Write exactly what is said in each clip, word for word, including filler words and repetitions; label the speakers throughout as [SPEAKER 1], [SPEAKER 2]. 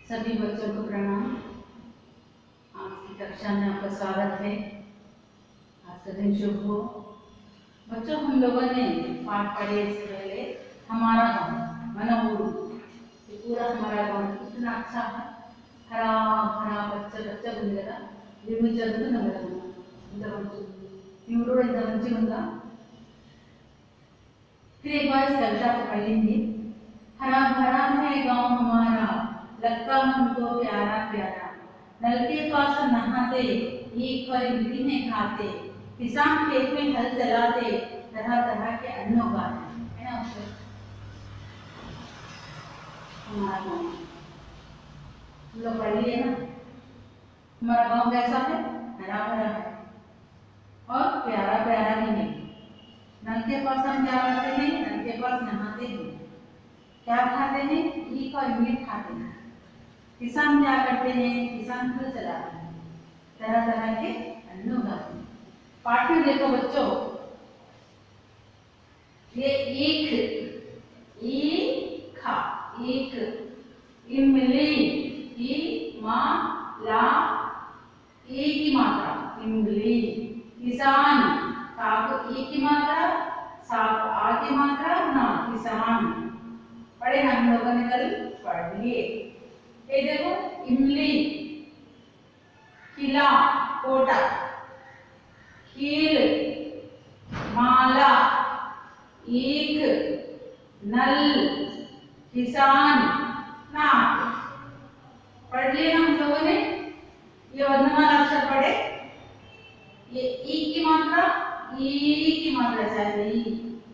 [SPEAKER 1] सभी बच्चों को प्रणाम। आज की कक्षा में आपका स्वागत है। आज का दिन शुभ हो। बच्चों, हम लोगों ने पाठ पढ़े इससे पहले हमारा गाँव मनोहर, ये पूरा हमारा गाँव कितना अच्छा है, हरा भरा बच्चा बच्चा बंदेगा ये मुझे जरूर न मिलेगा इंत मंచి प्यूरो इंत मंచి ఉందా। फिर एक बार इस कविता को पढ़ लेंगे। हरा भरा है गाँव हमारा, लगता हमको प्यारा प्यारा, नल के पास नहाते, एक और मिट्टी में खाते, किसान खेत में हल चलाते, तरह तरह के अन्न उगाते, है ना। उससे हमारा गाँव हम लोग पढ़ लिए ना। हमारा गाँव कैसा है? हरा भरा है और प्यारा प्यारा भी है। नल के पास हम क्या करते हैं? नल के पास नहाते हैं। क्या खाते हैं? ईख और मीट खाते हैं। किसान क्या करते हैं? किसान हल चलाते हैं, तरह तरह के अन्न उगाते हैं। पाठ में देखो बच्चों, ये ईख, ईखा, ईख, इमली, ई मा ला, ई की मात्रा इमली। किसान, का को ई की मात्रा, सा को आ की मात्रा ना, किसान। पढ़े ना हम लोगों ने कल पढ़ लिए। ये देखो, इमली, किला कोटा, कील माला, ईख, नल, किसान, नाक। पढ़ लिए ना हम लोगों ने। ये वर्णमाला अक्षर पढ़े। ये ई की मात्रा, ई की मात्रा चाहिए।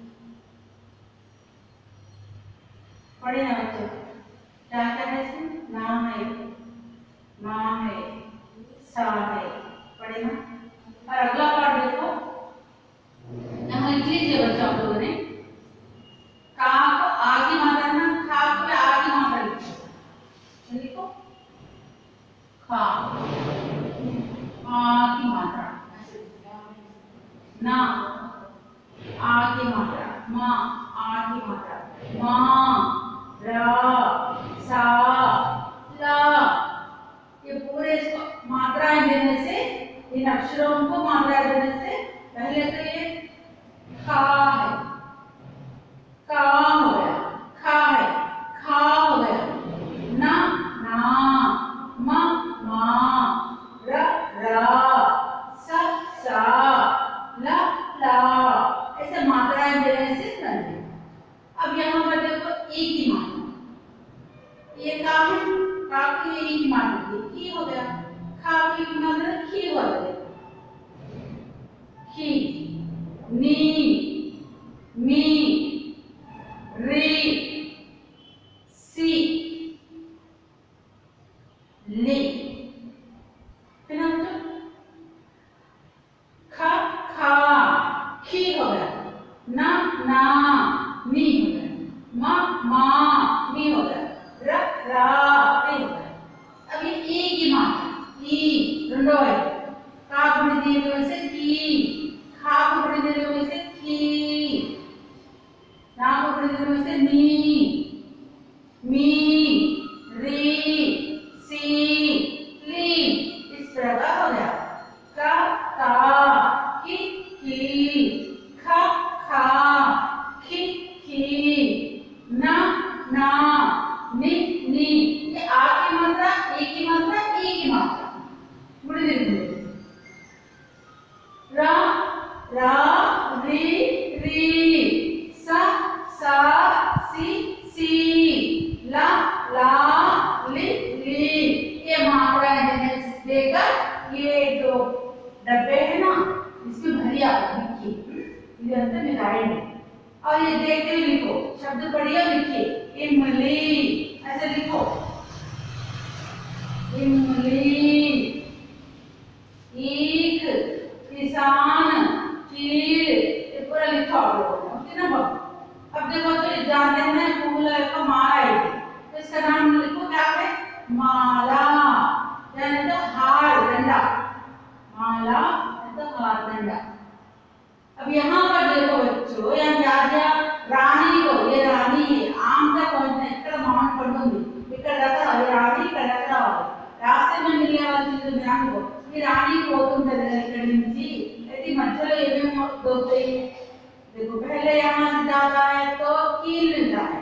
[SPEAKER 1] पढ़े ना बच्चों, क्या क्या है इसमें? ना है, माँ है, सा है। पढ़े ना। और अगला पाठ देखो, यहाँ लिख लीजिए बच्चों आप लोगों ने। का को आ की मात्रा ना, खा को आ की मात्रा लिखो। लिखो खा, आ की मात्रा, ना आ की मात्रा, माँ आ की मात्रा, माँ, रा, सा, ला। ये पूरे इसको मात्राएं देने से, इन अक्षरों को मात्राएं देने से पहले तो ये खा है, का हो गया, खा है, खा हो गया, ना ना, मा मा, र रा, सा सा, ला ला। ऐसे मात्राएं देने से बने। अब यहाँ पर देखो ई की मात्रा, ये का है, का की ई की मात्रा की हो गया, खा की मात्रा खी हो गया, खी, नी, मी, री, सी, ले। है ना बच्चों? खा खा खी हो गया, ना ना मी हो गया, मा मा मी हो गया, र रा री हो गया। अब ये ई की मात्रा, ई रंडो है, का गुण दिए हुए से की, खा को गुण दिए हुए से की, ना को गुण दिए हुए से नी, मी, री, सी, ली। इस तरह का हो गया। का का, की की, खा खा, खी खी, ना ना, नि नी। ये आ की मात्रा, ई की मात्रा, ई की मात्रा गुण दे दिए। रा रा, री री, सा सा, सी सी, ला ला, ली ली। ये मात्राएं देकर ये जो डब्बे है ना, इसमें भरिया लिखिए, ये अंदर मिलाएंगे और ये देखते हुए लिखो। शब्द पढ़िए और लिखिए। इमली, ऐसे लिखो, इमली, ईख, किसान, कील। ये पूरा लिखा आप लोगों ने ना। अब देखो तो जानते हैं ना, फूल का माला है, तो इसका नाम लिखो क्या है? माला, यानी तो हार डंडा, माला तो हार डंडा। अब यहाँ पर देखो बच्चों, यहाँ क्या दिया? रानी को, ये रानी है, आम का कौन है? ఇక్కడ మామిడి పండు ఉంది, ఇక్కడ దాకా అది రాణి, ఇక్కడ ज्यादा है तो कील मिलता है।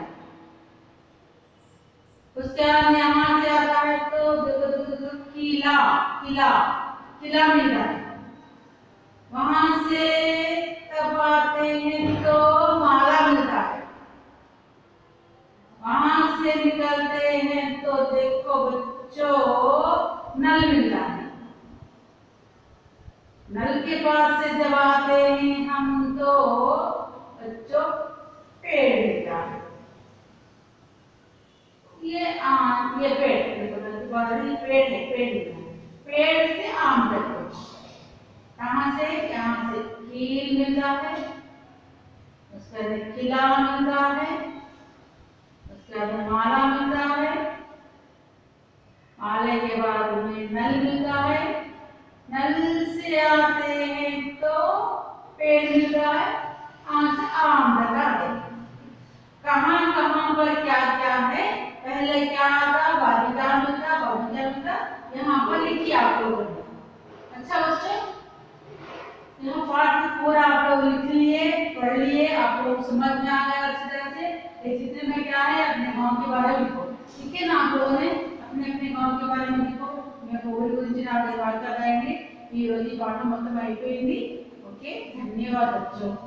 [SPEAKER 1] उसके बाद यहाँ से आता है तो देखो देखो देखो किला किला किला मिलता है। वहां से तब आते हैं तो माला मिलता है। वहां से निकलते हैं तो देखो बच्चों नल मिलता है। नल के पास से जब आते हैं हम तो बच्चों पेड़ मिलता है। ये आम ये पेड़ देखो पेड़ है पेड़ मिलता है। पेड़ से आम तक कहाँ से यहाँ से कील मिलता है। उसके बाद किला मिलता है। उसके बाद माला मिलता है। माले के बाद में नल मिलता है। नल से आते हैं तो पेड़ मिलता है। यहाँ से आम तक आते हैं। कहाँ कहाँ पर क्या क्या है पहले क्या आता बालिका मिलता बालिका मिलता यहाँ पर लिखिए आप लोगों ने। अच्छा बच्चों यहाँ पाठ पूरा आप लोग लिख लिए पढ़ लिए आप लोग समझ में आ गया अच्छी तरह से। इस चित्र में क्या है अपने गांव के बारे में लिखो। ठीक है ना आप लोगों ने अपने अपने गांव के बारे में लिखो। मैं कोविड गुరించి आगे बात कर रहे हैं ఈ రోజు ఈ పాఠం మొత్తం అయిపోయింది। ఓకే ధన్యవాదాలు बच्चों।